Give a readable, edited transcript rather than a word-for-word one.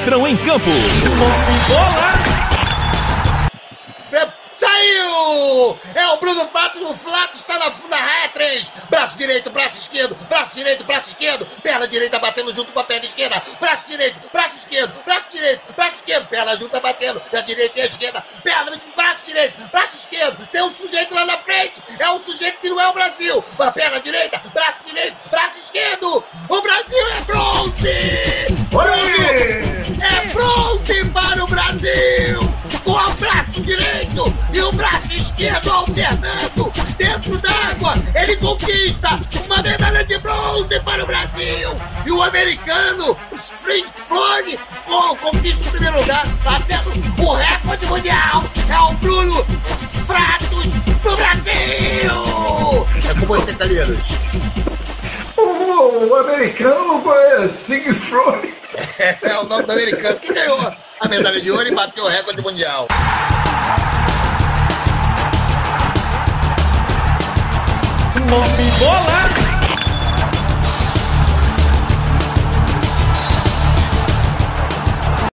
entram em campo. Bola! Saiu! É o Bruno Fato, o Flato está na raia 3. Braço direito, braço esquerdo, braço direito, braço esquerdo. Perna direita batendo junto com a perna esquerda. Braço direito, braço esquerdo, braço direito, braço esquerdo. Perna junta batendo da direita e a esquerda. Perna, braço direito, braço esquerdo. Tem um sujeito lá na frente. É um sujeito que não é o Brasil. A perna direita, braço direito, braço esquerdo. O Brasil é bronze! É bronze para o Brasil! Com o braço direito e o braço esquerdo alternando dentro d'água, ele conquista uma medalha de bronze para o Brasil. E o americano, Fritz Floyd, conquista o primeiro lugar, batendo o recorde mundial. É o Bruno Fratos do Brasil. É com você, Calheiros. O americano é Sigfrone. É o nome do americano que ganhou a medalha de ouro e bateu o recorde mundial. Bola!